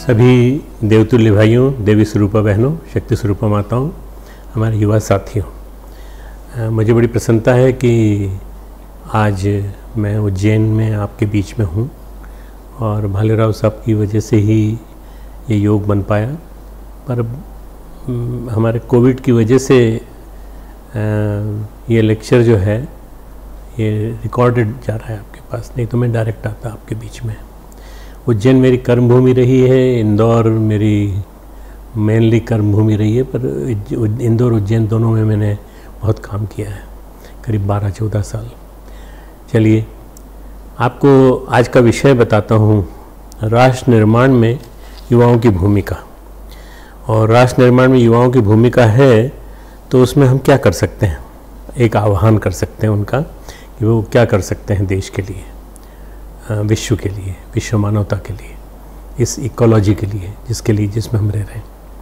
सभी देवतुल्य भाइयों, देवी स्वरूपा बहनों, शक्ति स्वरूपा माताओं, हमारे युवा साथियों, मुझे बड़ी प्रसन्नता है कि आज मैं उज्जैन में आपके बीच में हूँ और भालेराव साहब की वजह से ही ये योग बन पाया। पर हमारे कोविड की वजह से ये लेक्चर जो है ये रिकॉर्डेड जा रहा है आपके पास, नहीं तो मैं डायरेक्ट आता आपके बीच में। उज्जैन मेरी कर्मभूमि रही है, इंदौर मेरी मेनली कर्मभूमि रही है, पर इंदौर उज्जैन दोनों में मैंने बहुत काम किया है, करीब 12-14 साल। चलिए आपको आज का विषय बताता हूँ, राष्ट्र निर्माण में युवाओं की भूमिका। और राष्ट्र निर्माण में युवाओं की भूमिका है तो उसमें हम क्या कर सकते हैं, एक आह्वान कर सकते हैं उनका कि वो क्या कर सकते हैं देश के लिए, विश्व के लिए, विश्व मानवता के लिए, इस इकोलॉजी के लिए जिसमें हम रह रहे हैं।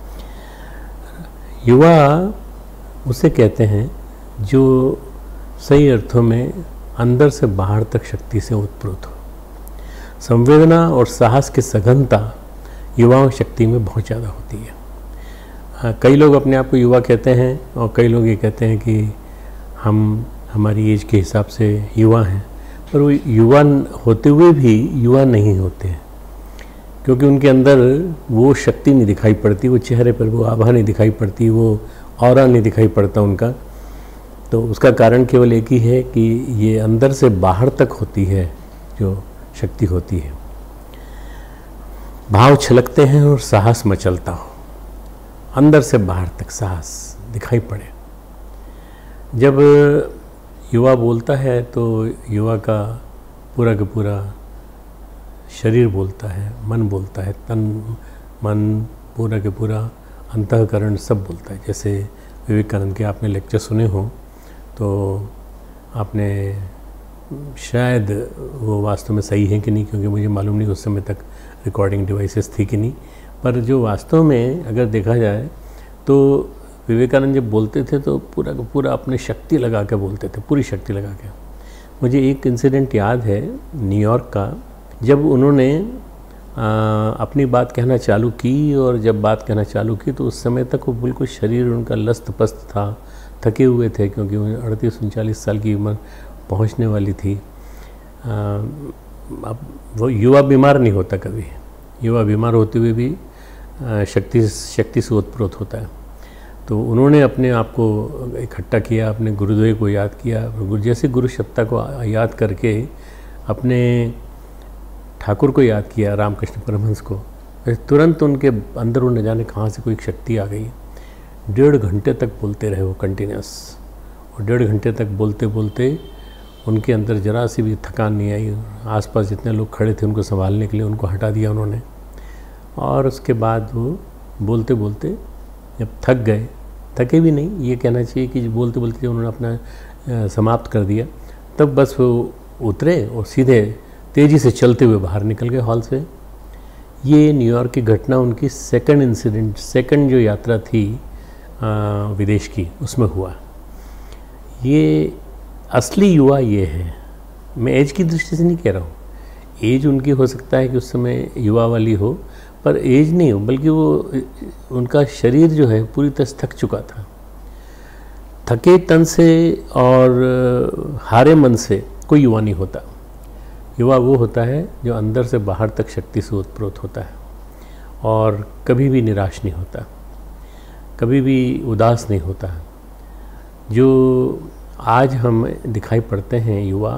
युवा उसे कहते हैं जो सही अर्थों में अंदर से बाहर तक शक्ति से उत्प्रोत हो। संवेदना और साहस की सघनता युवाओं शक्ति में बहुत ज़्यादा होती है। कई लोग अपने आप को युवा कहते हैं और कई लोग ये कहते हैं कि हम हमारी एज के हिसाब से युवा हैं, पर वो युवा होते हुए भी युवा नहीं होते हैं, क्योंकि उनके अंदर वो शक्ति नहीं दिखाई पड़ती, वो चेहरे पर वो आभा नहीं दिखाई पड़ती, वो ऑरा नहीं दिखाई पड़ता उनका। तो उसका कारण केवल एक ही है कि ये अंदर से बाहर तक होती है जो शक्ति होती है। भाव छलकते हैं और साहस मचलता हो, अंदर से बाहर तक साहस दिखाई पड़े। जब युवा बोलता है तो युवा का पूरा शरीर बोलता है, मन बोलता है, तन मन पूरा के पूरा अंतःकरण सब बोलता है। जैसे विवेकानंद के आपने लेक्चर सुने हो तो आपने शायद वो वास्तव में सही है कि नहीं, क्योंकि मुझे मालूम नहीं उस समय तक रिकॉर्डिंग डिवाइसेस थी कि नहीं, पर जो वास्तव में अगर देखा जाए तो विवेकानंद जब बोलते थे तो पूरा का पूरा अपने शक्ति लगा के बोलते थे, पूरी शक्ति लगा के। मुझे एक इंसिडेंट याद है न्यूयॉर्क का, जब उन्होंने अपनी बात कहना चालू की, और जब बात कहना चालू की तो उस समय तक वो बिल्कुल शरीर उनका लस्त पस्त था, थके हुए थे, क्योंकि 38-39 साल की उम्र पहुंचने वाली थी। अब वो युवा बीमार नहीं होता कभी, युवा बीमार होते हुए भी शक्ति से उत्प्रोत होता है। तो उन्होंने अपने आप को इकट्ठा किया, अपने गुरुदेव को याद किया, जैसे गुरु सत्ता को याद करके अपने ठाकुर को याद किया, रामकृष्ण परमहंस को, तुरंत उनके अंदर वो न जाने कहाँ से कोई शक्ति आ गई। 1.5 घंटे तक बोलते रहे वो कंटिन्यूस, और 1.5 घंटे तक बोलते बोलते उनके अंदर जरा सी भी थकान नहीं आई। आसपास जितने लोग खड़े थे उनको संभालने के लिए उनको हटा दिया उन्होंने, और उसके बाद वो बोलते बोलते जब थक गए, थके भी नहीं ये कहना चाहिए कि बोलते बोलते उन्होंने अपना समाप्त कर दिया, तब बस वो उतरे और सीधे तेज़ी से चलते हुए बाहर निकल गए हॉल से। ये न्यूयॉर्क की घटना उनकी सेकंड जो यात्रा थी विदेश की, उसमें हुआ। ये असली युवा ये है। मैं एज की दृष्टि से नहीं कह रहा हूँ, एज उनकी हो सकता है कि उस समय युवा वाली हो, पर एज नहीं हो, बल्कि वो उनका शरीर जो है पूरी तरह से थक चुका था। थके तन से और हारे मन से कोई युवा नहीं होता। युवा वो होता है जो अंदर से बाहर तक शक्ति से उत्प्रोत होता है और कभी भी निराश नहीं होता, कभी भी उदास नहीं होता। जो आज हम दिखाई पड़ते हैं युवा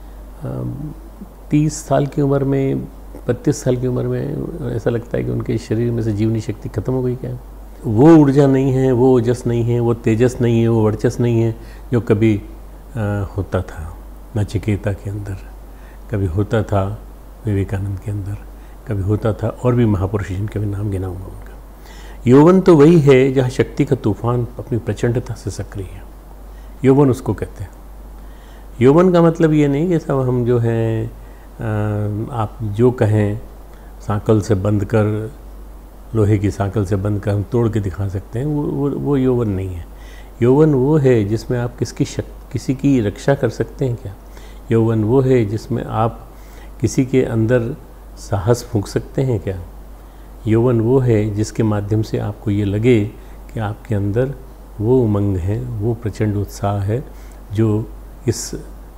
30 साल की उम्र में, 32 साल की उम्र में ऐसा लगता है कि उनके शरीर में से जीवनी शक्ति खत्म हो गई क्या। वो ऊर्जा नहीं है, वो ओजस नहीं है, वो तेजस नहीं है, वो वर्चस नहीं है जो कभी होता था नचिकेता के अंदर, कभी होता था विवेकानंद के अंदर, कभी होता था और भी महापुरुष जिनके मैं नाम गिनाऊंगा उनका। यौवन तो वही है जहाँ शक्ति का तूफान अपनी प्रचंडता से सक्रिय है, यौवन उसको कहते हैं। यौवन का मतलब ये नहीं कि सब हम जो हैं आप जो कहें सांकल से बंद कर, लोहे की सांकल से बंद कर हम तोड़ के दिखा सकते हैं, वो यौवन नहीं है। यौवन वो है जिसमें आप किसी की रक्षा कर सकते हैं क्या। यौवन वो है जिसमें आप किसी के अंदर साहस फूंक सकते हैं क्या। यौवन वो है जिसके माध्यम से आपको ये लगे कि आपके अंदर वो उमंग है, वो प्रचंड उत्साह है जो इस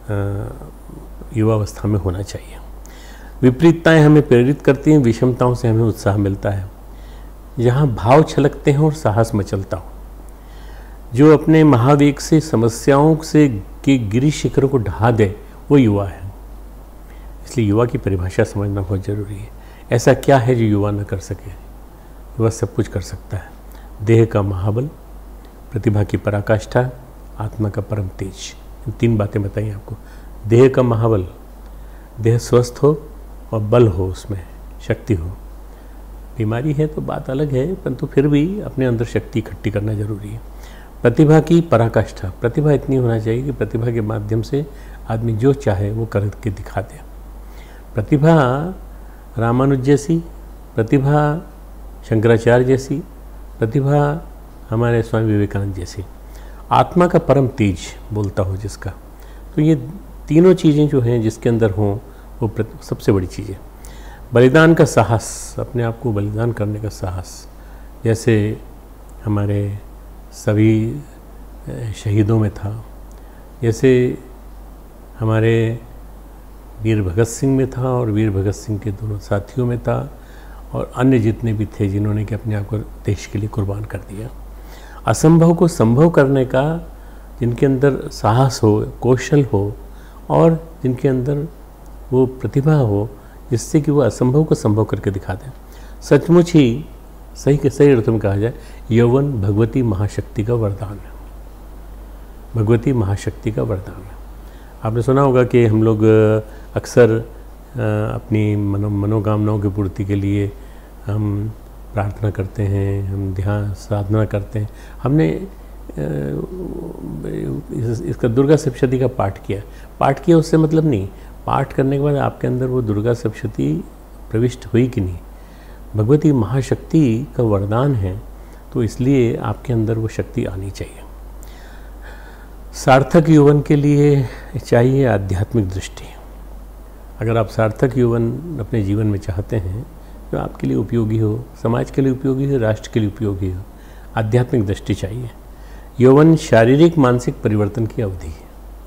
युवावस्था में होना चाहिए। विपरीतताएं हमें प्रेरित करती हैं, विषमताओं से हमें उत्साह मिलता है। जहाँ भाव छलकते हैं और साहस मचलता हो, जो अपने महावेग से समस्याओं से के गिरी शिखरों को ढहा दे, वो युवा है। इसलिए युवा की परिभाषा समझना बहुत ज़रूरी है। ऐसा क्या है जो युवा न कर सके? युवा सब कुछ कर सकता है। देह का महाबल, प्रतिभा की पराकाष्ठा, आत्मा का परम तेज। इन 3 बातें बताई आपको। देह का महाबल, देह स्वस्थ हो और बल हो, उसमें शक्ति हो। बीमारी है तो बात अलग है, परंतु फिर भी अपने अंदर शक्ति इकट्ठी करना जरूरी है। प्रतिभा की पराकाष्ठा, प्रतिभा इतनी होना चाहिए कि प्रतिभा के माध्यम से आदमी जो चाहे वो करके दिखा दे। प्रतिभा रामानुज जैसी, प्रतिभा शंकराचार्य जैसी, प्रतिभा हमारे स्वामी विवेकानंद जैसी। आत्मा का परम तेज बोलता हो जिसका, तो ये तीनों चीज़ें जो हैं जिसके अंदर हों वो सबसे बड़ी चीज़ है। बलिदान का साहस, अपने आप को बलिदान करने का साहस, जैसे हमारे सभी शहीदों में था, जैसे हमारे वीर भगत सिंह में था और वीर भगत सिंह के दोनों साथियों में था, और अन्य जितने भी थे जिन्होंने कि अपने आप को देश के लिए कुर्बान कर दिया। असंभव को संभव करने का जिनके अंदर साहस हो, कौशल हो, और जिनके अंदर वो प्रतिभा हो जिससे कि वो असंभव को संभव करके दिखा दें। सचमुच ही सही के सही अर्थों में कहा जाए, यौवन भगवती महाशक्ति का वरदान है। भगवती महाशक्ति का वरदान है। आपने सुना होगा कि हम लोग अक्सर अपनी मनोकामनाओं की पूर्ति के लिए हम प्रार्थना करते हैं, हम ध्यान साधना करते हैं। हमने इसका दुर्गा सप्तशती का पाठ किया उससे मतलब नहीं, पाठ करने के बाद आपके अंदर वो दुर्गा सप्तशती प्रविष्ट हुई कि नहीं। भगवती महाशक्ति का वरदान है, तो इसलिए आपके अंदर वो शक्ति आनी चाहिए। सार्थक यौवन के लिए चाहिए आध्यात्मिक दृष्टि। अगर आप सार्थक यौवन अपने जीवन में चाहते हैं जो आपके लिए उपयोगी हो, समाज के लिए उपयोगी हो, राष्ट्र के लिए उपयोगी हो, आध्यात्मिक दृष्टि चाहिए। यौवन शारीरिक मानसिक परिवर्तन की अवधि है।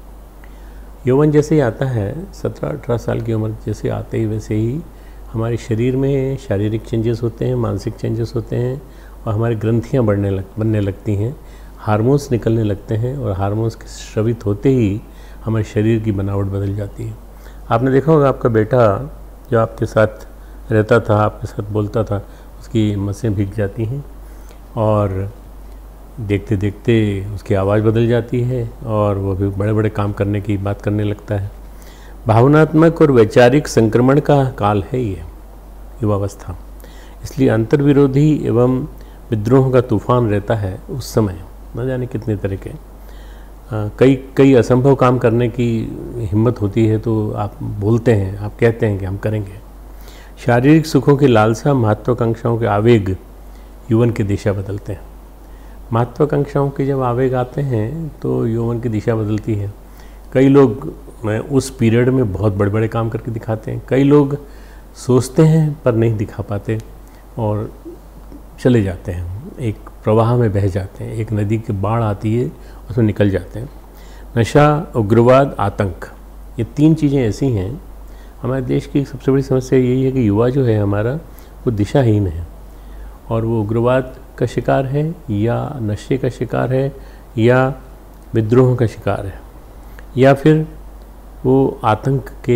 यौवन जैसे ही आता है, 17-18 साल की उम्र जैसे आते ही वैसे ही हमारे शरीर में शारीरिक चेंजेस होते हैं, मानसिक चेंजेस होते हैं, और हमारी ग्रंथियाँ बनने लगती हैं, हार्मोन्स निकलने लगते हैं, और हार्मोन्स के स्रावित होते ही हमारे शरीर की बनावट बदल जाती है। आपने देखा होगा आपका बेटा जो आपके साथ रहता था, आपके साथ बोलता था, उसकी मसें भीग जाती हैं और देखते देखते उसकी आवाज़ बदल जाती है और वो भी बड़े बड़े काम करने की बात करने लगता है। भावनात्मक और वैचारिक संक्रमण का काल है ये युवावस्था। इसलिए अंतर्विरोधी एवं विद्रोह का तूफान रहता है उस समय, न जाने कितने तरह के कई असंभव काम करने की हिम्मत होती है, तो आप बोलते हैं, आप कहते हैं कि हम करेंगे। शारीरिक सुखों की लालसा, महत्वाकांक्षाओं के आवेग यौवन की दिशा बदलते हैं। महत्वाकांक्षाओं के जब आवेग आते हैं तो यौवन की दिशा बदलती है। कई लोग उस पीरियड में बहुत बड़े बड़े काम करके दिखाते हैं, कई लोग सोचते हैं पर नहीं दिखा पाते और चले जाते हैं, एक प्रवाह में बह जाते हैं, एक नदी की बाढ़ आती है उसमें निकल जाते हैं। नशा, उग्रवाद, आतंक, ये 3 चीज़ें ऐसी हैं। हमारे देश की सबसे बड़ी समस्या यही है कि युवा जो है हमारा वो दिशाहीन है, और वो उग्रवाद का शिकार है, या नशे का शिकार है, या विद्रोह का शिकार है, या फिर वो आतंक के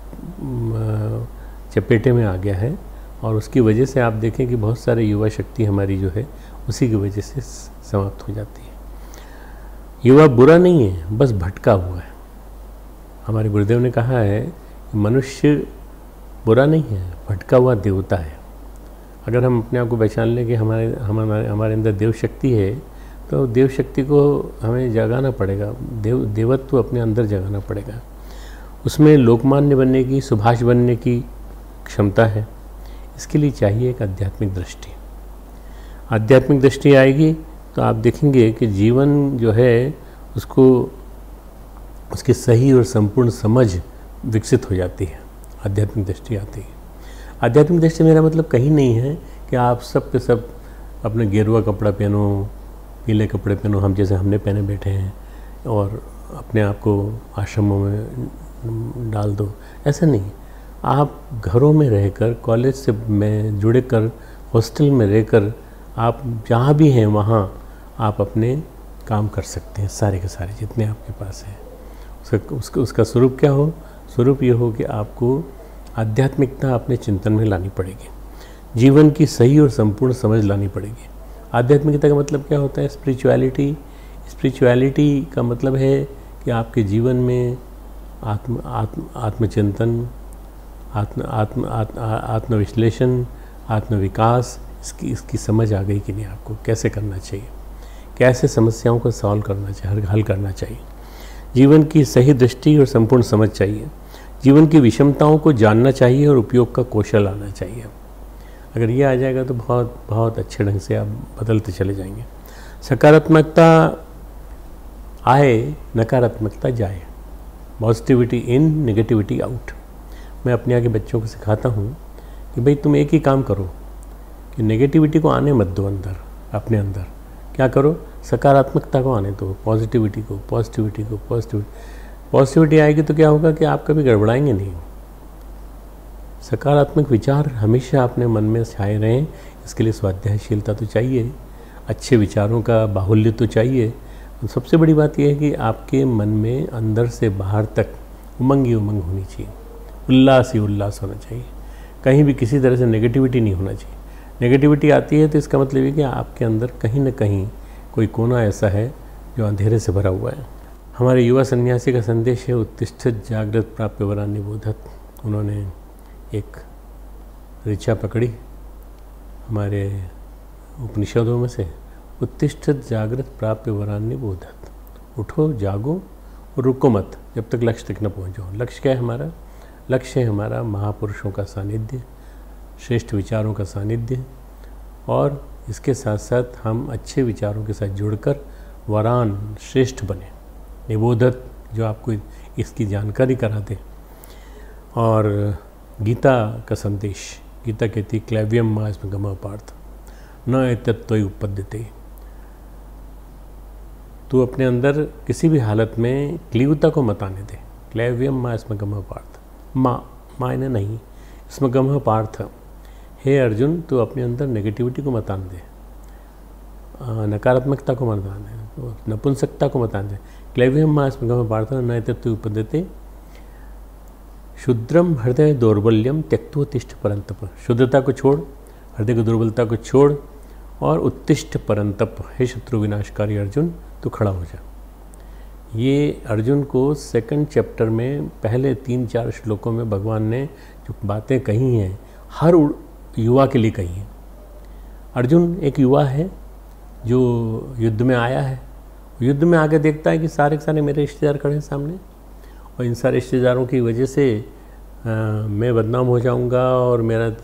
चपेटे में आ गया है। और उसकी वजह से आप देखें कि बहुत सारे युवा शक्ति हमारी जो है उसी की वजह से समाप्त हो जाती है। युवा बुरा नहीं है, बस भटका हुआ है। हमारे गुरुदेव ने कहा है कि मनुष्य बुरा नहीं है, भटका हुआ देवता है। अगर हम अपने आप को पहचान लें कि हमारे अंदर देव शक्ति है, तो देव शक्ति को हमें जगाना पड़ेगा, देवत्व अपने अंदर जगाना पड़ेगा। उसमें लोकमान्य बनने की, सुभाष बनने की क्षमता है। इसके लिए चाहिए एक आध्यात्मिक दृष्टि। आध्यात्मिक दृष्टि आएगी तो आप देखेंगे कि जीवन जो है उसको उसकी सही और संपूर्ण समझ विकसित हो जाती है। आध्यात्मिक दृष्टि आती है। आध्यात्मिक दृष्टि मेरा मतलब कहीं नहीं है कि आप सब के सब अपने गेरुआ कपड़ा पहनो, पीले कपड़े पहनो, हम जैसे हमने पहने बैठे हैं, और अपने आप को आश्रमों में डाल दो। ऐसा नहीं, आप घरों में रहकर, कॉलेज से में जुड़े कर, हॉस्टल में रहकर, आप जहाँ भी हैं वहाँ आप अपने काम कर सकते हैं, सारे के सारे जितने आपके पास हैं। उसका स्वरूप क्या हो? स्वरूप ये हो कि आपको आध्यात्मिकता अपने चिंतन में लानी पड़ेगी, जीवन की सही और संपूर्ण समझ लानी पड़ेगी। आध्यात्मिकता का मतलब क्या होता है? स्पिरिचुअलिटी। स्पिरिचुअलिटी का मतलब है कि आपके जीवन में आत्मचिंतन, आत्मविश्लेषण, आत्मविकास, इसकी समझ आ गई कि नहीं आपको, कैसे करना चाहिए, कैसे समस्याओं को सॉल्व करना चाहिए, हल करना चाहिए। जीवन की सही दृष्टि और संपूर्ण समझ चाहिए। जीवन की विषमताओं को जानना चाहिए और उपयोग का कौशल आना चाहिए। अगर ये आ जाएगा तो बहुत बहुत अच्छे ढंग से आप बदलते चले जाएंगे। सकारात्मकता आए, नकारात्मकता जाए। Positivity in, negativity out. मैं अपने आगे बच्चों को सिखाता हूँ कि भाई तुम एक ही काम करो कि नेगेटिविटी को आने मत दो अंदर, अपने अंदर क्या करो, सकारात्मकता को आने दो, पॉजिटिविटी को। पॉजिटिविटी आएगी तो क्या होगा कि आप कभी गड़बड़ाएंगे नहीं। सकारात्मक विचार हमेशा अपने मन में छाए रहें, इसके लिए स्वाध्यायशीलता तो चाहिए, अच्छे विचारों का बाहुल्य तो चाहिए। और सबसे बड़ी बात यह है कि आपके मन में अंदर से बाहर तक उमंग ही उमंग होनी चाहिए, उल्लास ही उल्लास होना चाहिए। कहीं भी किसी तरह से नेगेटिविटी नहीं होना चाहिए। नेगेटिविटी आती है तो इसका मतलब ये कि आपके अंदर कहीं ना कहीं कोई कोना ऐसा है जो अंधेरे से भरा हुआ है। हमारे युवा सन्यासी का संदेश है, उत्तिष्ठत जागृत प्राप्य वरान निबोधत। उन्होंने एक ऋचा पकड़ी हमारे उपनिषदों में से, उत्तिष्ठत जागृत प्राप्य वरान निबोधत। उठो, जागो और रुको मत जब तक लक्ष्य तक न पहुँचो। लक्ष्य क्या है हमारा? लक्ष्य है हमारा महापुरुषों का सानिध्य, श्रेष्ठ विचारों का सानिध्य, और इसके साथ साथ हम अच्छे विचारों के साथ जुड़कर वरान श्रेष्ठ बने। निबोधत जो आपको इसकी जानकारी करा दे। और गीता का संदेश, गीता कहती क्लैव्यम मा इसमें गम पार्थ न एतत्त्वयि उपपद्यते। तू अपने अंदर किसी भी हालत में क्लीवता को मत आने दे। क्लैव्यम मा इसमें गम पार्थ, माँ इन्हें नहीं, इसमें गम पार्थ। हे अर्जुन, तू अपने अंदर नेगेटिविटी को मत आने दे, नकारात्मकता को मत आने दे, नपुंसकता को मत आने दे। क्लैव्यम मा इसमें गम पार्थ न एतत्त्वयि उपपद्यते। शुद्रम हृदय दौर्बल्यम त्यक्तोत्तिष्ठ परंतप। शुद्धता को छोड़, हृदय की दुर्बलता को छोड़, और उत्तिष्ठ परंतप। हे शत्रु विनाशकारी अर्जुन, तू खड़ा हो जा। ये अर्जुन को सेकंड चैप्टर में पहले 3-4 श्लोकों में भगवान ने जो बातें कही हैं, हर युवा के लिए कही हैं। अर्जुन एक युवा है जो युद्ध में आया है। युद्ध में आके देखता है कि सारे के सारे मेरे रिश्तेदार खड़े हैं सामने, और इन सारे रिश्तेदारों की वजह से मैं बदनाम हो जाऊंगा, और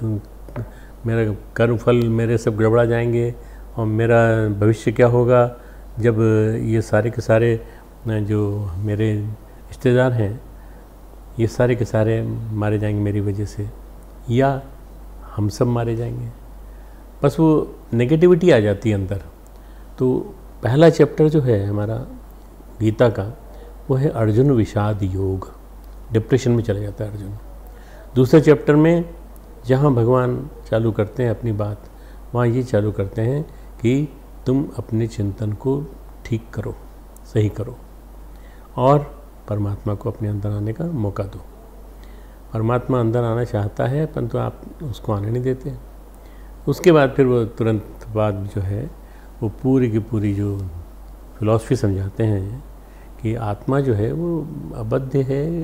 मेरा कर्मफल मेरे सब गड़बड़ा जाएंगे, और मेरा भविष्य क्या होगा जब ये सारे के सारे जो मेरे रिश्तेदार हैं ये सारे के सारे मारे जाएंगे मेरी वजह से, या हम सब मारे जाएंगे। बस वो नेगेटिविटी आ जाती है अंदर। तो पहला चैप्टर जो है हमारा गीता का, वो है अर्जुन विषाद योग। डिप्रेशन में चला जाता है अर्जुन। दूसरे चैप्टर में जहाँ भगवान चालू करते हैं अपनी बात, वहाँ ये चालू करते हैं कि तुम अपने चिंतन को ठीक करो, सही करो, और परमात्मा को अपने अंदर आने का मौका दो। परमात्मा अंदर आना चाहता है, परंतु आप उसको आने नहीं देते। उसके बाद फिर वो तुरंत बाद जो है वो पूरी की पूरी जो फिलॉसफी समझाते हैं कि आत्मा जो है वो अबद्ध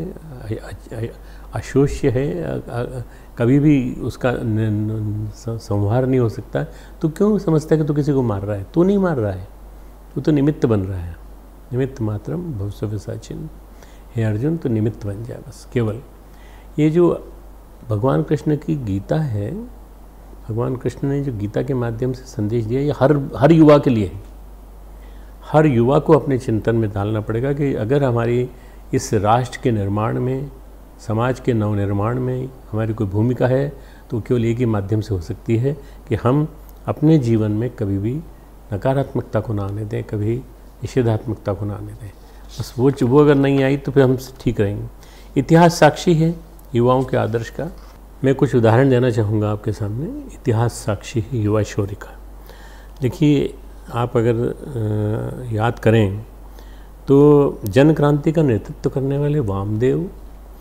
है, अशोष्य है, कभी भी उसका संहार नहीं हो सकता। तो क्यों समझता है कि तू किसी को मार रहा है? तू नहीं मार रहा है, तू तो निमित्त बन रहा है। निमित्त मात्रम भवस्व साचिन। हे अर्जुन, तो निमित्त बन जाए बस, केवल। ये जो भगवान कृष्ण की गीता है, भगवान कृष्ण ने जो गीता के माध्यम से संदेश दिया, ये हर युवा के लिए है। हर युवा को अपने चिंतन में डालना पड़ेगा कि अगर हमारी इस राष्ट्र के निर्माण में समाज के नवनिर्माण में हमारी कोई भूमिका है तो केवल एक ही माध्यम से हो सकती है कि हम अपने जीवन में कभी भी नकारात्मकता को ना आने दें, कभी निषेधात्मकता को ना आने दें। बस वो अगर नहीं आई तो फिर हम ठीक रहेंगे। इतिहास साक्षी है युवाओं के आदर्श का। मैं कुछ उदाहरण देना चाहूँगा आपके सामने। इतिहास साक्षी है युवा शौर्य का। देखिए, आप अगर याद करें तो जन क्रांति का नेतृत्व करने वाले वामदेव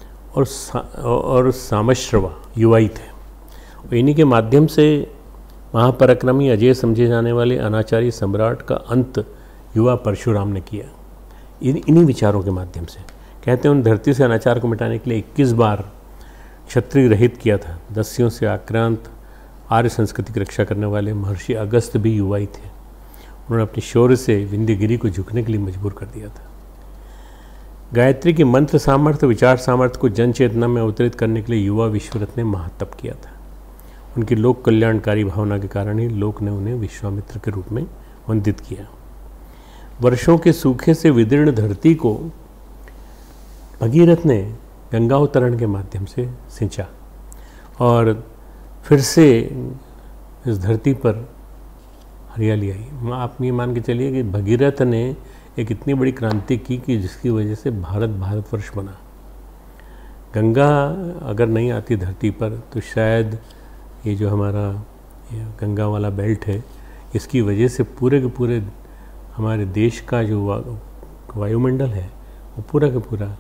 और सामश्रवा युवा ही थे। और इन्हीं के माध्यम से महापराक्रमी अजय समझे जाने वाले अनाचारी सम्राट का अंत युवा परशुराम ने किया। इन्हीं विचारों के माध्यम से। कहते हैं उन धरती से अनाचार को मिटाने के लिए 21 बार क्षत्रिय रहित किया था। दस्युओं से आक्रांत आर्य संस्कृति की रक्षा करने वाले महर्षि अगस्त भी युवा ही थे। उन्होंने अपनी शौर्य से विंध्यगिरी को झुकने के लिए मजबूर कर दिया था। गायत्री की मंत्र सामर्थ्य, विचार सामर्थ्य को जन चेतना में अवतरित करने के लिए युवा विश्वरत्न ने महातप किया था। उनकी लोक कल्याणकारी भावना के कारण ही लोक ने उन्हें विश्वामित्र के रूप में वंदित किया। वर्षों के सूखे से विदीर्ण धरती को भगीरथ ने गंगावतरण के माध्यम से सिंचा और फिर से इस धरती पर हरियाली आई। आप ये मान के चलिए कि भगीरथ ने एक इतनी बड़ी क्रांति की कि जिसकी वजह से भारतवर्ष बना। गंगा अगर नहीं आती धरती पर तो शायद ये जो हमारा गंगा वाला बेल्ट है, इसकी वजह से पूरे के पूरे हमारे देश का जो वायुमंडल है वो पूरा का पूरा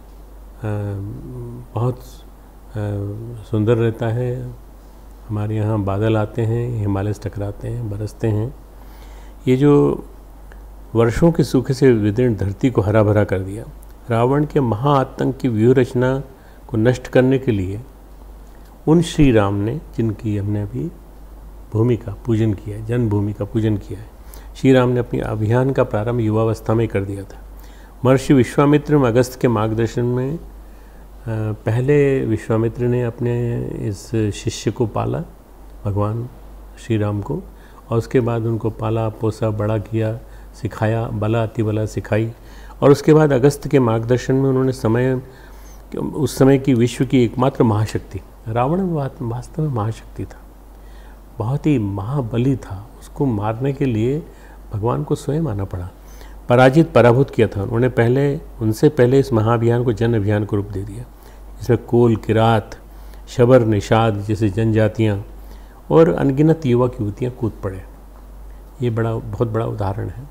बहुत सुंदर रहता है। हमारे यहाँ बादल आते हैं, हिमालय से टकराते हैं, बरसते हैं। ये जो वर्षों के सूखे से विदीर्ण धरती को हरा भरा कर दिया। रावण के महाआतंक की व्यूह रचना को नष्ट करने के लिए उन श्री राम ने, जिनकी हमने अभी भूमि का पूजन किया है, जन्मभूमि का पूजन किया है, श्री राम ने अपनी अभियान का प्रारंभ युवावस्था में कर दिया था। महर्षि विश्वामित्र में अगस्त के मार्गदर्शन में पहले विश्वामित्र ने अपने इस शिष्य को पाला, भगवान श्री राम को, और उसके बाद उनको पाला पोसा बड़ा किया, सिखाया, बला अति बला सिखाई। और उसके बाद अगस्त के मार्गदर्शन में उन्होंने उस समय की विश्व की एकमात्र महाशक्ति, रावण वास्तव में महाशक्ति था, बहुत ही महाबली था, उसको मारने के लिए भगवान को स्वयं आना पड़ा, पराभूत किया था। उनसे पहले इस महाअभियान को जन अभियान को रूप दे दिया, जिसमें कोल, किरात, शबर, निषाद जैसे जनजातियाँ और अनगिनत युवक युवतियाँ कूद पड़े। ये बहुत बड़ा उदाहरण है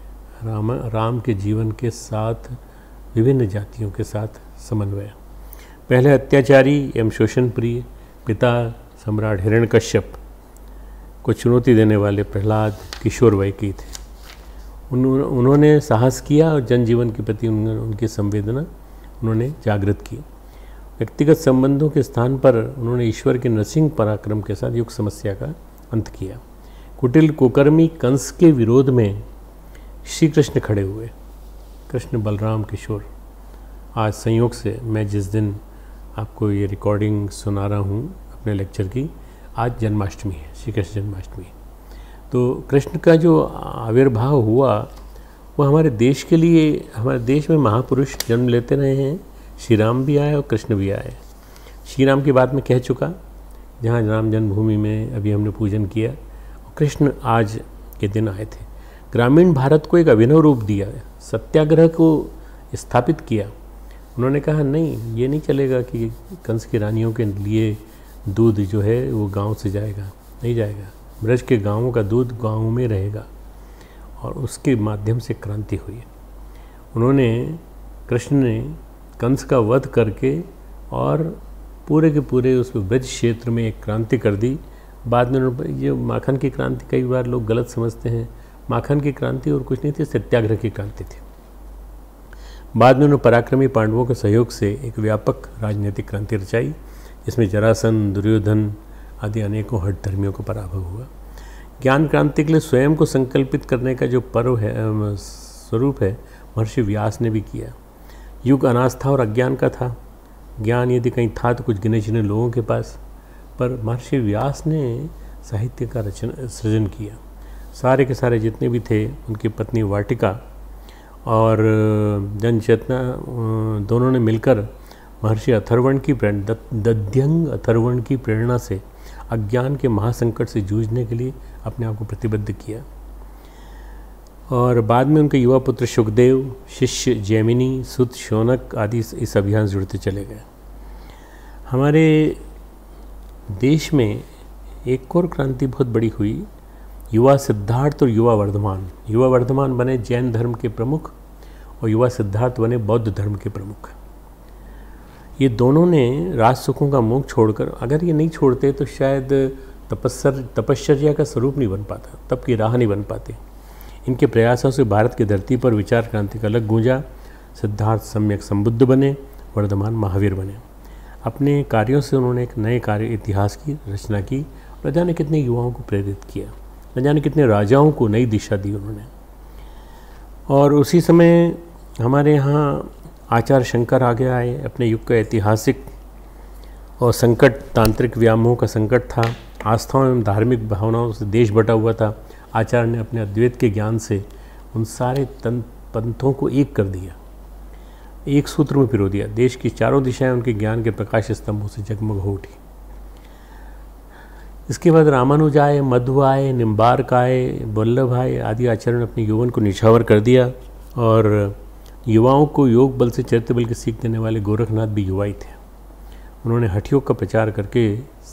राम के जीवन के साथ विभिन्न जातियों के साथ समन्वय। पहले अत्याचारी एवं शोषण प्रिय पिता सम्राट हिरण्यकश्यप को चुनौती देने वाले प्रहलाद किशोर वय के थे। उन्होंने साहस किया और जनजीवन के प्रति उनकी संवेदना उन्होंने जागृत की। व्यक्तिगत संबंधों के स्थान पर उन्होंने ईश्वर के नरसिंह पराक्रम के साथ युग समस्या का अंत किया। कुटिल कुकर्मी कंस के विरोध में श्री कृष्ण खड़े हुए। कृष्ण बलराम किशोर। आज संयोग से मैं जिस दिन आपको ये रिकॉर्डिंग सुना रहा हूँ अपने लेक्चर की, आज जन्माष्टमी है, श्री कृष्ण जन्माष्टमी। तो कृष्ण का जो आविर्भाव हुआ वो हमारे देश के लिए, हमारे देश में महापुरुष जन्म लेते रहे हैं। श्री राम भी आए और कृष्ण भी आए। श्री राम की बात मैं कह चुका, जहाँ राम जन्मभूमि में अभी हमने पूजन किया, और कृष्ण आज के दिन आए थे। ग्रामीण भारत को एक अभिनव रूप दिया, सत्याग्रह को स्थापित किया। उन्होंने कहा नहीं, ये नहीं चलेगा कि कंस की रानियों के लिए दूध जो है वो गांव से जाएगा, नहीं जाएगा। ब्रज के गांवों का दूध गांव में रहेगा, और उसके माध्यम से क्रांति हुई। कृष्ण ने कंस का वध करके और पूरे के पूरे उस ब्रज क्षेत्र में एक क्रांति कर दी। बाद में ये माखन की क्रांति कई बार लोग गलत समझते हैं। माखन की क्रांति और कुछ नहीं थी, सत्याग्रह की क्रांति थी। बाद में उन्होंने पराक्रमी पांडवों के सहयोग से एक व्यापक राजनीतिक क्रांति रचाई, जिसमें जरासंध, दुर्योधन आदि अनेकों हठ धर्मियों को पराभव हुआ। ज्ञान क्रांति के लिए स्वयं को संकल्पित करने का जो पर्व है, स्वरूप है, महर्षि व्यास ने भी किया। युग अनास्था और अज्ञान का था। ज्ञान यदि कहीं था तो कुछ गिने चुने लोगों के पास, पर महर्षि व्यास ने साहित्य का सृजन किया। सारे के सारे जितने भी थे, उनकी पत्नी वाटिका और जन चेतना, दोनों ने मिलकर महर्षि अथर्वण की दध्यंग अथर्वण की प्रेरणा से अज्ञान के महासंकट से जूझने के लिए अपने आप को प्रतिबद्ध किया। और बाद में उनके युवा पुत्र शुकदेव, शिष्य जैमिनी, सुत शौनक आदि इस अभियान से जुड़ते चले गए। हमारे देश में एक और क्रांति बहुत बड़ी हुई, युवा सिद्धार्थ और युवा वर्धमान। युवा वर्धमान बने जैन धर्म के प्रमुख और युवा सिद्धार्थ बने बौद्ध धर्म के प्रमुख। ये दोनों ने राज सुखों का मुख छोड़कर, अगर ये नहीं छोड़ते तो शायद तपश्चर्या का स्वरूप नहीं बन पाता, तप की राह नहीं बन पाती। इनके प्रयासों से भारत की धरती पर विचार क्रांति का अलग गूंजा। सिद्धार्थ सम्यक संबुद्ध बने, वर्धमान महावीर बने। अपने कार्यों से उन्होंने एक नए कार्य इतिहास की रचना की। न जाने कितने युवाओं को प्रेरित किया, न जाने कितने राजाओं को नई दिशा दी उन्होंने। और उसी समय हमारे यहाँ आचार्य शंकर आगे आए। अपने युग का ऐतिहासिक और संकट, तांत्रिक व्यामोह का संकट था। आस्थाओं एवं धार्मिक भावनाओं से देश बटा हुआ था। आचार्य ने अपने अद्वैत के ज्ञान से उन सारे पंथों को एक कर दिया, एक सूत्र में पिरो दिया। देश की चारों दिशाएं उनके ज्ञान के प्रकाश स्तंभों से जगमग हो उठी। इसके बाद रामानुज आए, मध्व आए, निम्बार्क आए, वल्लभ आए आदि आचार्यों ने अपने यौवन को निछावर कर दिया। और युवाओं को योग बल से चरित्र बल की सीख देने वाले गोरखनाथ भी युवा ही थे। उन्होंने हठ योग का प्रचार करके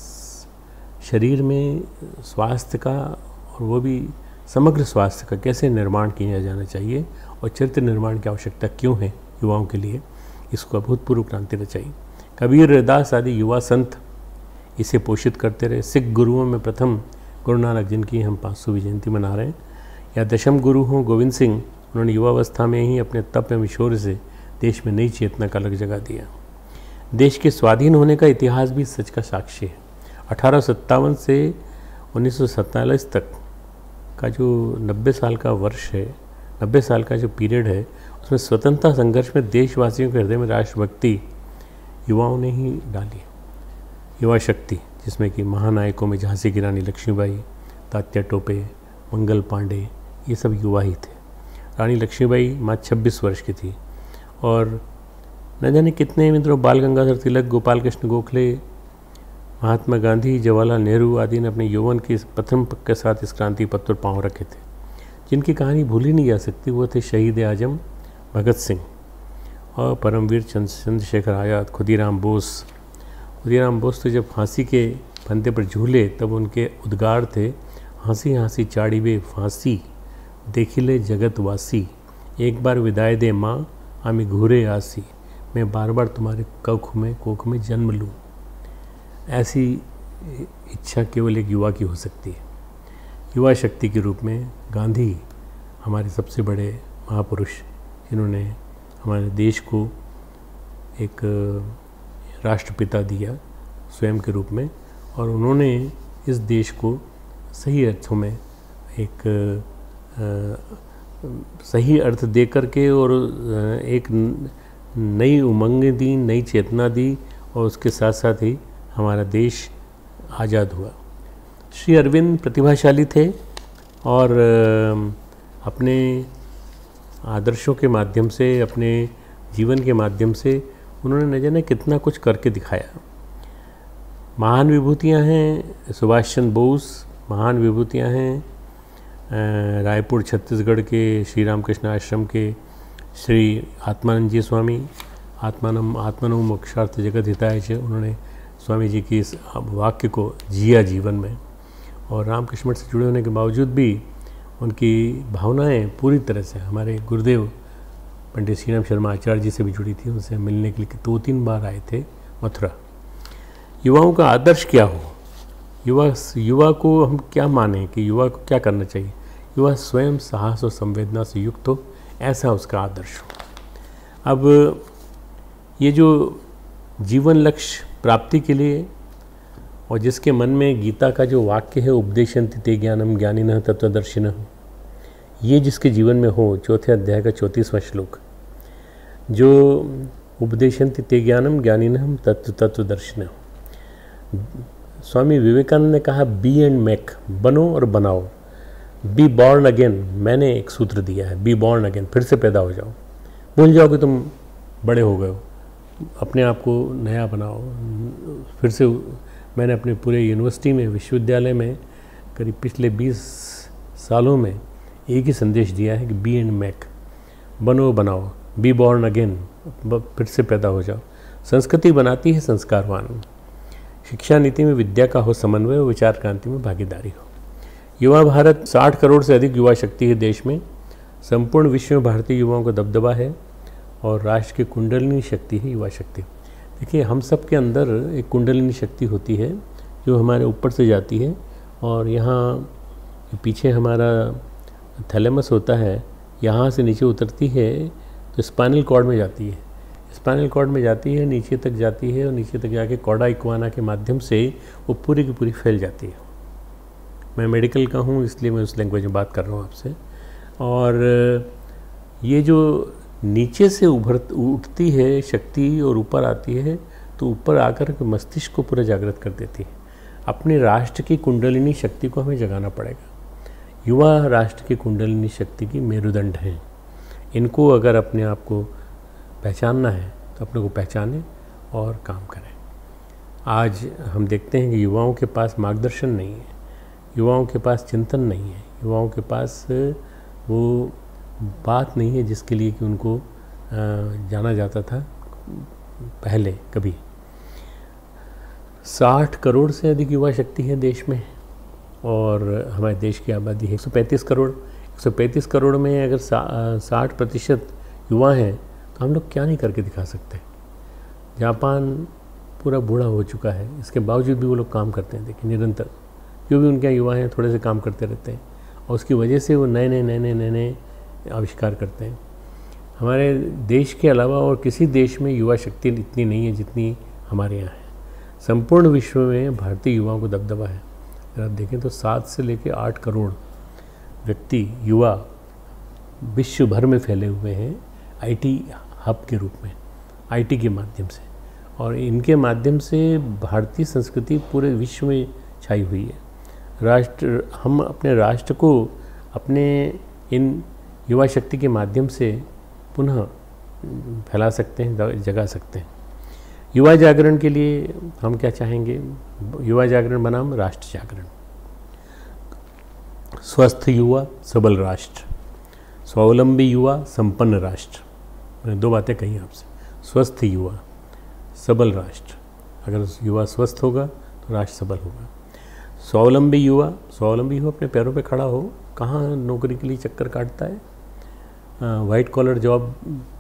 शरीर में स्वास्थ्य का, और वो भी समग्र स्वास्थ्य का, कैसे निर्माण किया जाना चाहिए और चरित्र निर्माण की आवश्यकता क्यों है युवाओं के लिए, इसको अभूतपूर्व क्रांति रचाई। कबीर, रविदास आदि युवा संत इसे पोषित करते रहे। सिख गुरुओं में प्रथम गुरु नानक, जिनकी हम 500वीं जयंती मना रहे हैं, या दशम गुरु हों गोविंद सिंह, उन्होंने युवावस्था में ही अपने तप एवं शौर्य से देश में नई चेतना का अलग जगह दिया। देश के स्वाधीन होने का इतिहास भी सच का साक्षी है। 1857 से 1947 तक का जो 90 साल का वर्ष है, 90 साल का जो पीरियड है, उसमें स्वतंत्रता संघर्ष में देशवासियों के हृदय में राष्ट्रभक्ति युवाओं ने ही डाली। युवा शक्ति, जिसमें कि महानायकों में झांसी की रानी लक्ष्मीबाई, तात्या टोपे, मंगल पांडे, ये सब युवा ही थे। रानी लक्ष्मीबाई मात्र 26 वर्ष की थी और न जाने कितने मित्रों, बाल गंगाधर तिलक, गोपाल कृष्ण गोखले, महात्मा गांधी, जवाहरलाल नेहरू आदि ने अपने यौवन के प्रथम पक के साथ इस क्रांति पथ पर पांव रखे थे। जिनकी कहानी भूली नहीं जा सकती वो थे शहीद आजम भगत सिंह और परमवीर चंद्रशेखर आज़ाद, खुदीराम बोस। खुदीराम बोस तो जब फांसी के फंदे पर झूले तब उनके उद्गार थे, हंसी हंसी चाड़ी वे फांसी, देखिले जगतवासी, एक बार विदाई दे माँ, आमी घूरे आसी, मैं बार बार तुम्हारे कोख में जन्म लूँ। ऐसी इच्छा केवल एक युवा की हो सकती है। युवा शक्ति के रूप में गांधी हमारे सबसे बड़े महापुरुष, जिन्होंने हमारे देश को एक राष्ट्रपिता दिया स्वयं के रूप में, और उन्होंने इस देश को सही अर्थों में एक सही अर्थ दे करके और एक नई उमंगें दी, नई चेतना दी, और उसके साथ साथ ही हमारा देश आज़ाद हुआ। श्री अरविंद प्रतिभाशाली थे और अपने आदर्शों के माध्यम से, अपने जीवन के माध्यम से उन्होंने न जाने कितना कुछ करके दिखाया। महान विभूतियां हैं सुभाष चंद्र बोस, महान विभूतियां हैं रायपुर छत्तीसगढ़ के श्री रामकृष्ण आश्रम के श्री आत्मानंद जी स्वामी, आत्मनो मोक्षार्थ जगत हिताय च, उन्होंने स्वामी जी की इस वाक्य को जिया जीवन में। और रामकृष्ण मठ से जुड़े होने के बावजूद भी उनकी भावनाएं पूरी तरह से हमारे गुरुदेव पंडित श्रीराम शर्मा आचार्य जी से भी जुड़ी थी। उनसे मिलने के लिए 2-3 बार आए थे मथुरा। युवाओं का आदर्श क्या हो, युवा को हम क्या माने कि युवा को क्या करना चाहिए। युवा स्वयं साहस और संवेदना से युक्त हो, ऐसा उसका आदर्श हो। अब ये जो जीवन लक्ष्य प्राप्ति के लिए, और जिसके मन में गीता का जो वाक्य है उपदेशन्ति ते ज्ञानम ज्ञानिनः तत्त्वदर्शिनः, ये जिसके जीवन में हो, चौथे अध्याय का 34वां श्लोक, जो उपदेशन्ति ते ज्ञानम ज्ञानिनः तत्त्वदर्शिनः। स्वामी विवेकानंद ने कहा बी एंड मेक, बनो और बनाओ। बी बॉर्न अगेन, मैंने एक सूत्र दिया है, बी बॉर्न अगेन, फिर से पैदा हो जाओ। भूल जाओ कि तुम बड़े हो गए हो, अपने आप को नया बनाओ। फिर से मैंने अपने पूरे यूनिवर्सिटी में, विश्वविद्यालय में करीब पिछले 20 सालों में एक ही संदेश दिया है कि बी एंड मेक, बनो बनाओ, बी बॉर्न अगेन, फिर से पैदा हो जाओ। संस्कृति बनाती है संस्कारवान। शिक्षा नीति में विद्या का हो समन्वय और विचार क्रांति में भागीदारी हो। युवा भारत, 60 करोड़ से अधिक युवा शक्ति है देश में। संपूर्ण विश्व में भारतीय युवाओं का दबदबा है और राष्ट्र की कुंडलिनी शक्ति है युवा शक्ति। देखिए, हम सब के अंदर एक कुंडलिनी शक्ति होती है जो हमारे ऊपर से जाती है और यहाँ पीछे हमारा थैलेमस होता है, यहाँ से नीचे उतरती है तो स्पाइनल कॉर्ड में जाती है। स्पाइनल कॉर्ड में जाती है, नीचे तक जाती है और नीचे तक जाके कॉर्डा इक्वाना के माध्यम से वो पूरी की पूरी फैल जाती है। मैं मेडिकल का हूँ इसलिए मैं उस लैंग्वेज में बात कर रहा हूँ आपसे। और ये जो नीचे से उठती है शक्ति और ऊपर आती है, तो ऊपर आकर के मस्तिष्क को पूरा जागृत कर देती है। अपने राष्ट्र की कुंडलिनी शक्ति को हमें जगाना पड़ेगा। युवा राष्ट्र की कुंडलिनी शक्ति की मेरुदंड हैं। इनको अगर अपने आप को पहचानना है तो अपने को पहचानें और काम करें। आज हम देखते हैं कि युवाओं के पास मार्गदर्शन नहीं है, युवाओं के पास चिंतन नहीं है, युवाओं के पास वो बात नहीं है जिसके लिए कि उनको जाना जाता था पहले कभी। 60 करोड़ से अधिक युवा शक्ति है देश में और हमारे देश की आबादी है 135 करोड़। 135 करोड़ में अगर 60% युवा हैं तो हम लोग क्या नहीं करके दिखा सकते। जापान पूरा बूढ़ा हो चुका है, इसके बावजूद भी वो लोग काम करते हैं। देखिए, निरंतर जो भी उनके युवा हैं थोड़े से काम करते रहते हैं और उसकी वजह से वो नए नए आविष्कार करते हैं। हमारे देश के अलावा और किसी देश में युवा शक्ति इतनी नहीं है जितनी हमारे यहाँ है। संपूर्ण विश्व में भारतीय युवाओं को दबदबा है। अगर आप देखें तो 7 से लेकर 8 करोड़ व्यक्ति, युवा विश्व भर में फैले हुए हैं आईटी हब के रूप में, आईटी के माध्यम से। और इनके माध्यम से भारतीय संस्कृति पूरे विश्व में छाई हुई है। हम अपने राष्ट्र को अपने इन युवा शक्ति के माध्यम से पुनः फैला सकते हैं, जगा सकते हैं। युवा जागरण के लिए हम क्या चाहेंगे? युवा जागरण बनाम राष्ट्र जागरण। स्वस्थ युवा सबल राष्ट्र, स्वावलंबी युवा संपन्न राष्ट्र। मैंने 2 बातें कही आपसे। स्वस्थ युवा, सबल राष्ट्र। अगर युवा स्वस्थ होगा तो राष्ट्र सबल होगा। स्वावलंबी युवा अपने पैरों पे खड़ा हो, कहाँ नौकरी के लिए चक्कर काटता है। वाइट कॉलर जॉब,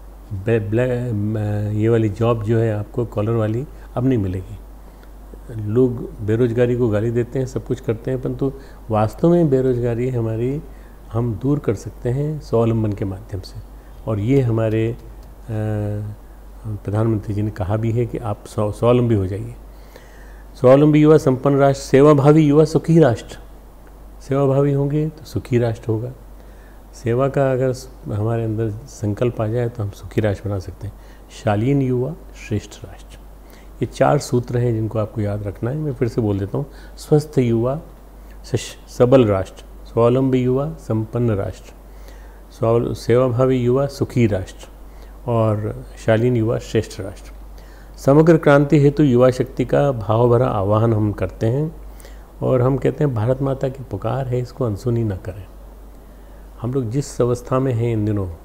ये वाली जॉब जो है आपको कॉलर वाली अब नहीं मिलेगी। लोग बेरोजगारी को गाली देते हैं, सब कुछ करते हैं, परंतु वास्तव में बेरोजगारी हमारी हम दूर कर सकते हैं स्वावलंबन के माध्यम से। और ये हमारे प्रधानमंत्री जी ने कहा भी है कि आप स्वावलंबी हो जाइए। स्वावलंबी युवा संपन्न राष्ट्र, सेवाभावी युवा सुखी राष्ट्र। सेवाभावी होंगे तो सुखी राष्ट्र होगा। सेवा का अगर हमारे अंदर संकल्प आ जाए तो हम सुखी राष्ट्र बना सकते हैं। शालीन युवा श्रेष्ठ राष्ट्र। ये 4 सूत्र हैं जिनको आपको याद रखना है। मैं फिर से बोल देता हूँ। स्वस्थ युवा सबल राष्ट्र, स्वावलंबी युवा संपन्न राष्ट्र, सेवाभावी युवा सुखी राष्ट्र और शालीन युवा श्रेष्ठ राष्ट्र। समग्र क्रांति हेतु युवा शक्ति का भाव भरा आह्वान हम करते हैं और हम कहते हैं भारत माता की पुकार है, इसको अनसुनी ना करें। हम लोग जिस अवस्था में हैं इन दिनों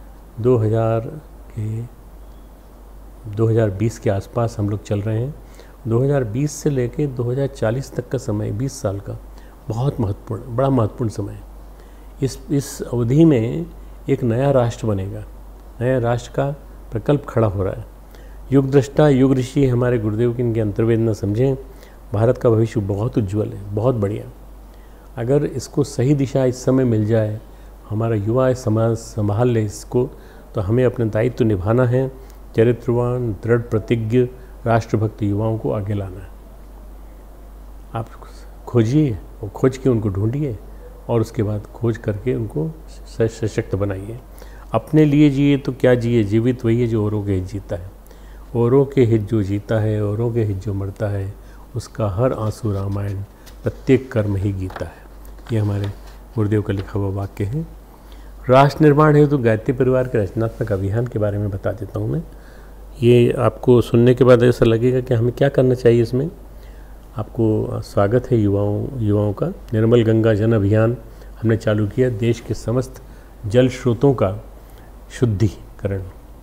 2020 के आसपास हम लोग चल रहे हैं। 2020 से लेकर 2040 तक का समय, 20 साल का, बहुत महत्वपूर्ण, बड़ा महत्वपूर्ण समय है। इस अवधि में एक नया राष्ट्र बनेगा, नया राष्ट्र का प्रकल्प खड़ा हो रहा है। युग दृष्टा, युग ऋषि हमारे गुरुदेव की इनके अंतर्वेद न समझें। भारत का भविष्य बहुत उज्ज्वल है, बहुत बढ़िया। अगर इसको सही दिशा इस समय मिल जाए, हमारा युवा समाज संभाल ले इसको, तो हमें अपना दायित्व निभाना है। चरित्रवान, दृढ़ प्रतिज्ञ, राष्ट्रभक्त युवाओं को आगे लाना है। आप खोजिए और खोज के उनको ढूंढिए और उसके बाद खोज करके उनको सशक्त बनाइए। अपने लिए जिए तो क्या जिए, जीवित वही है जो औरों के हित जीता है। औरों के हित जो जीता है, औरों के हित जो मरता है, उसका हर आंसू रामायण, प्रत्येक कर्म ही गीता है। ये हमारे गुरुदेव का लिखा हुआ वाक्य है। राष्ट्र निर्माण हेतु गायत्री परिवार के रचनात्मक अभियान के बारे में बता देता हूँ मैं। ये आपको सुनने के बाद ऐसा लगेगा कि हमें क्या करना चाहिए इसमें। आपको स्वागत है युवाओं का। निर्मल गंगा जन अभियान हमने चालू किया, देश के समस्त जल स्रोतों का शुद्धिकरण।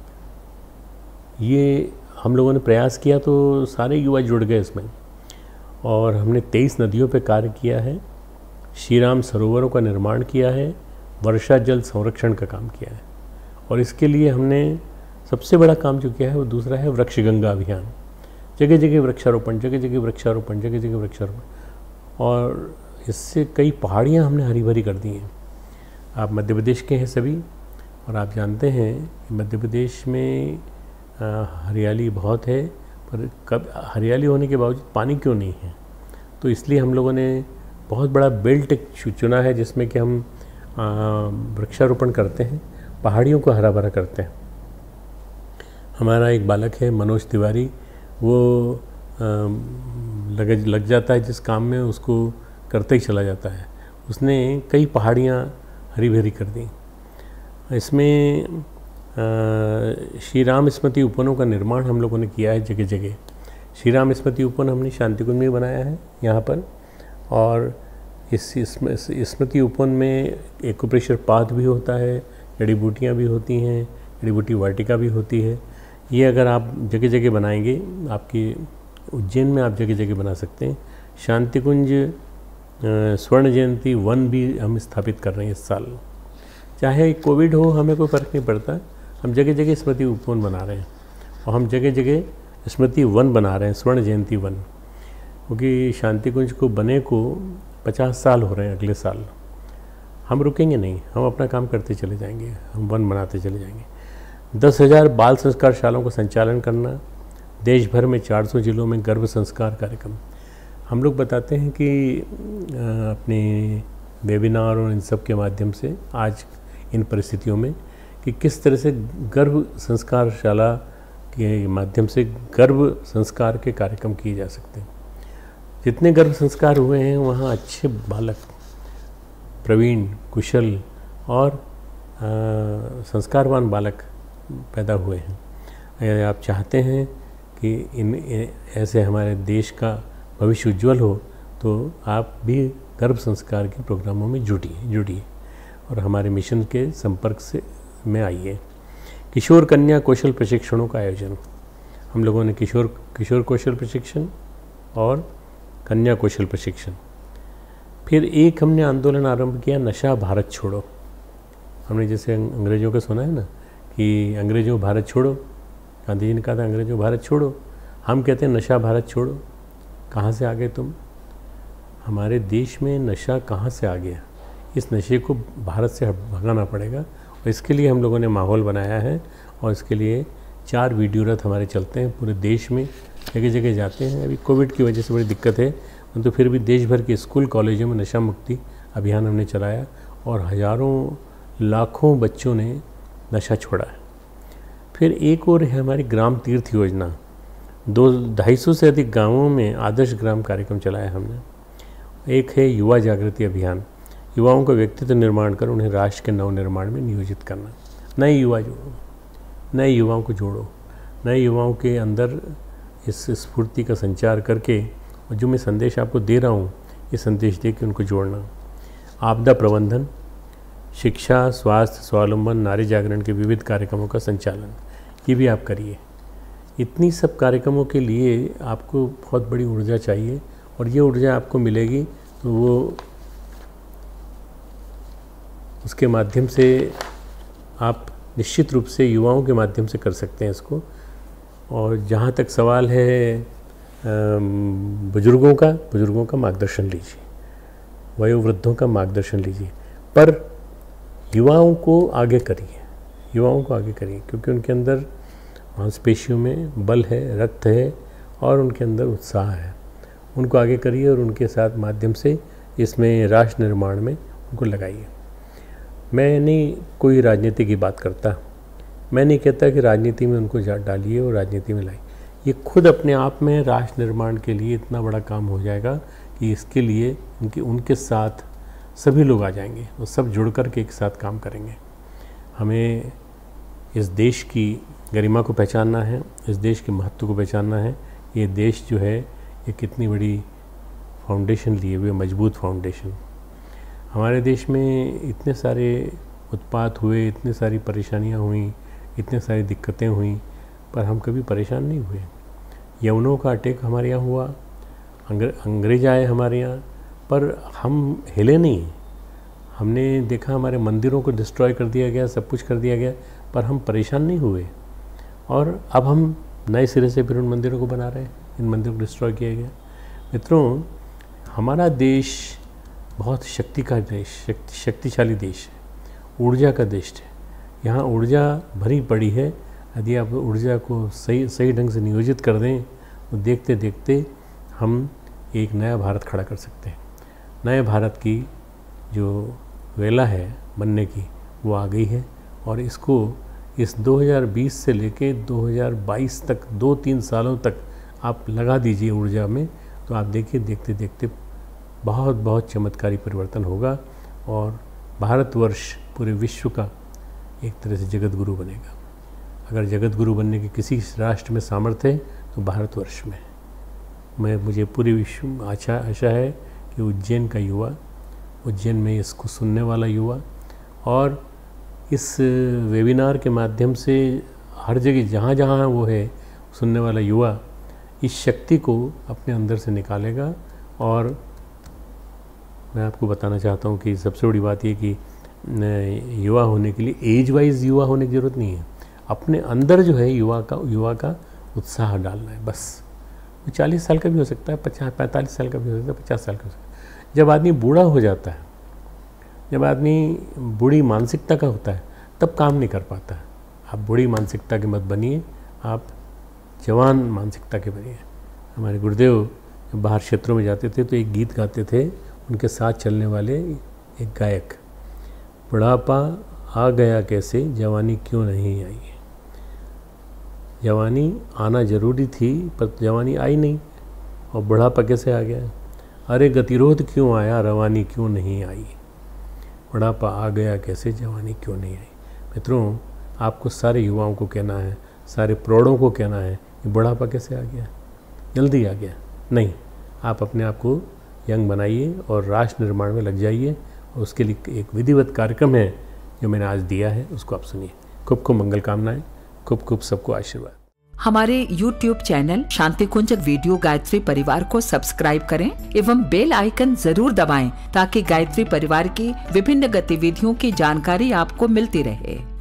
ये हम लोगों ने प्रयास किया तो सारे युवा जुड़ गए इसमें, और हमने 23 नदियों पर कार्य किया है, श्रीराम सरोवरों का निर्माण किया है, वर्षा जल संरक्षण का काम किया है। और इसके लिए हमने सबसे बड़ा काम जो किया है वो दूसरा है वृक्ष गंगा अभियान। जगह जगह वृक्षारोपण, जगह जगह वृक्षारोपण, जगह जगह वृक्षारोपण। और इससे कई पहाड़ियाँ हमने हरी भरी कर दी हैं। आप मध्य प्रदेश के हैं सभी, और आप जानते हैं कि मध्य प्रदेश में हरियाली बहुत है, पर कब हरियाली होने के बावजूद पानी क्यों नहीं है। तो इसलिए हम लोगों ने बहुत बड़ा बेल्ट चुना है जिसमें कि हम वृक्षारोपण करते हैं, पहाड़ियों को हरा भरा करते हैं। हमारा एक बालक है मनोज तिवारी, वो लग जाता है जिस काम में, उसको करते ही चला जाता है। उसने कई पहाड़ियाँ हरी भरी कर दी। इसमें श्री राम स्मृति उपवनों का निर्माण हम लोगों ने किया है जगह जगह। श्री राम स्मृति उपवन हमने शांतिकुंज में बनाया है यहाँ पर, और इस स्मृति उपवन में एक्यूप्रेशर पाथ भी होता है, जड़ी बूटियाँ भी होती हैं, जड़ी बूटी वाटिका भी होती है। ये अगर आप जगह जगह बनाएंगे, आपके उज्जैन में आप जगह जगह बना सकते हैं। शांतिकुंज स्वर्ण जयंती वन भी हम स्थापित कर रहे हैं इस साल। चाहे कोविड हो, हमें कोई फ़र्क नहीं पड़ता, हम जगह जगह स्मृति उपवन बना रहे हैं, और हम जगह जगह स्मृति वन बना रहे हैं, स्वर्ण जयंती वन। क्योंकि शांतिकुंज को बने को 50 साल हो रहे हैं अगले साल। हम रुकेंगे नहीं, हम अपना काम करते चले जाएंगे, हम वन बनाते चले जाएंगे। 10,000 बाल संस्कार शालाओं का संचालन करना, देश भर में 400 जिलों में गर्भ संस्कार कार्यक्रम। हम लोग बताते हैं कि अपने वेबिनार और इन सब के माध्यम से आज इन परिस्थितियों में कि किस तरह से गर्भ संस्कार शाला के माध्यम से गर्भ संस्कार के कार्यक्रम किए जा सकते हैं। जितने गर्भ संस्कार हुए हैं वहाँ अच्छे बालक, प्रवीण, कुशल और संस्कारवान बालक पैदा हुए हैं। अगर आप चाहते हैं कि ऐसे हमारे देश का भविष्य उज्जवल हो, तो आप भी गर्भ संस्कार के प्रोग्रामों में जुड़िए और हमारे मिशन के संपर्क में आइए। किशोर कन्या कौशल प्रशिक्षणों का आयोजन, हम लोगों ने किशोर कौशल प्रशिक्षण और कन्या कौशल प्रशिक्षण। फिर एक हमने आंदोलन आरंभ किया, नशा भारत छोड़ो। हमने जैसे अंग्रेज़ों का सुना है ना कि अंग्रेज़ों भारत छोड़ो, गांधी जी ने कहा था अंग्रेज़ों भारत छोड़ो। हम कहते हैं नशा भारत छोड़ो। कहाँ से आ गए तुम? हमारे देश में नशा कहाँ से आ गया? इस नशे को भारत से भगाना पड़ेगा, और इसके लिए हम लोगों ने माहौल बनाया है, और इसके लिए 4 वीडियो रथ हमारे चलते हैं पूरे देश में, जगह जगह जाते हैं। अभी कोविड की वजह से बड़ी दिक्कत है, तो फिर भी देश भर के स्कूल कॉलेजों में नशा मुक्ति अभियान हमने चलाया, और हज़ारों लाखों बच्चों ने नशा छोड़ा है। फिर एक और है हमारी ग्राम तीर्थ योजना, 250 से अधिक गांवों में आदर्श ग्राम कार्यक्रम चलाया हमने। एक है युवा जागृति अभियान, युवाओं का व्यक्तित्व निर्माण कर उन्हें राष्ट्र के नवनिर्माण में नियोजित करना। नए युवाओं को जोड़ो, नए युवाओं के अंदर इस स्फूर्ति का संचार करके, और जो मैं संदेश आपको दे रहा हूँ ये संदेश दे के उनको जोड़ना। आपदा प्रबंधन, शिक्षा, स्वास्थ्य, स्वावलंबन, नारी जागरण के विविध कार्यक्रमों का संचालन, ये भी आप करिए। इतनी सब कार्यक्रमों के लिए आपको बहुत बड़ी ऊर्जा चाहिए, और ये ऊर्जा आपको मिलेगी तो वो उसके माध्यम से आप निश्चित रूप से युवाओं के माध्यम से कर सकते हैं इसको। और जहाँ तक सवाल है बुजुर्गों का मार्गदर्शन लीजिए, वयोवृद्धों का मार्गदर्शन लीजिए, पर युवाओं को आगे करिए, क्योंकि उनके अंदर मांसपेशियों में बल है, रक्त है, और उनके अंदर उत्साह है। उनको आगे करिए और उनके साथ माध्यम से इसमें राष्ट्र निर्माण में उनको लगाइए। मैं नहीं कोई राजनीति की बात करता, मैं नहीं कहता कि राजनीति में उनको डालिए और राजनीति में लाइए। ये खुद अपने आप में राष्ट्र निर्माण के लिए इतना बड़ा काम हो जाएगा कि इसके लिए उनके साथ सभी लोग आ जाएंगे और सब जुड़ कर के एक साथ काम करेंगे। हमें इस देश की गरिमा को पहचानना है, इस देश के महत्व को पहचानना है। ये देश जो है ये कितनी बड़ी फाउंडेशन लिए हुए, मजबूत फाउंडेशन। हमारे देश में इतने सारे उत्पात हुए, इतनी सारी परेशानियां हुई, इतने सारी दिक्कतें हुई, पर हम कभी परेशान नहीं हुए। यवनों का अटैक हमारे यहाँ हुआ, अंग्रेज आए हमारे यहाँ, पर हम हिले नहीं। हमने देखा हमारे मंदिरों को डिस्ट्रॉय कर दिया गया, सब कुछ कर दिया गया, पर हम परेशान नहीं हुए। और अब हम नए सिरे से फिर उन मंदिरों को बना रहे हैं, इन मंदिरों को डिस्ट्रॉय किया गया। मित्रों, हमारा देश बहुत शक्ति का देश, शक्तिशाली देश है, ऊर्जा का देश है। यहाँ ऊर्जा भरी पड़ी है। यदि आप ऊर्जा को सही ढंग से नियोजित कर दें तो देखते देखते हम एक नया भारत खड़ा कर सकते हैं। नए भारत की जो वेला है बनने की, वो आ गई है। और इसको इस 2020 से लेके 2022 तक 2-3 सालों तक आप लगा दीजिए ऊर्जा में, तो आप देखिए देखते देखते बहुत बहुत चमत्कारी परिवर्तन होगा और भारतवर्ष पूरे विश्व का एक तरह से जगत गुरु बनेगा। अगर जगत गुरु बनने की किसी राष्ट्र में सामर्थ्य है तो भारतवर्ष में है। मुझे पूरे विश्व में आशा है कि उज्जैन का युवा, उज्जैन में इसको सुनने वाला युवा और इस वेबिनार के माध्यम से हर जगह जहाँ जहाँ वो है सुनने वाला युवा इस शक्ति को अपने अंदर से निकालेगा। और मैं आपको बताना चाहता हूँ कि सबसे बड़ी बात ये कि युवा होने के लिए एज वाइज युवा होने की ज़रूरत नहीं है। अपने अंदर जो है युवा का उत्साह डालना है बस। वो 40 साल का भी हो सकता है, 45 साल का भी हो सकता है, 50 साल का हो सकता है। जब आदमी बूढ़ा हो जाता है, जब आदमी बूढ़ी मानसिकता का होता है, तब काम नहीं कर पाता है। आप बूढ़ी मानसिकता के मत बनिए, आप जवान मानसिकता के बनिए। हमारे गुरुदेव जब बाहर क्षेत्रों में जाते थे तो एक गीत गाते थे, उनके साथ चलने वाले एक गायक, बुढ़ापा आ गया कैसे, जवानी क्यों नहीं आई। जवानी आना जरूरी थी पर जवानी आई नहीं, और बुढ़ापा कैसे आ गया। अरे गतिरोध क्यों आया, रवानी क्यों नहीं आई। बुढ़ापा आ गया कैसे, जवानी क्यों नहीं आई। मित्रों, आपको सारे युवाओं को कहना है, सारे प्रौढ़ों को कहना है कि बुढ़ापा कैसे आ गया, जल्दी आ गया नहीं। आप अपने आप को यंग बनाइए और राष्ट्र निर्माण में लग जाइए। और उसके लिए एक विधिवत कार्यक्रम है जो मैंने आज दिया है, उसको आप सुनिए। खूब खूब मंगल कामनाएं, खूब खूब सबको आशीर्वाद। हमारे YouTube channel Shanti Kunj video Gayatri Parivar को सब्सक्राइब करें एवं बेल आइकन जरूर दबाएं ताकि गायत्री परिवार की विभिन्न गतिविधियों की जानकारी आपको मिलती रहे।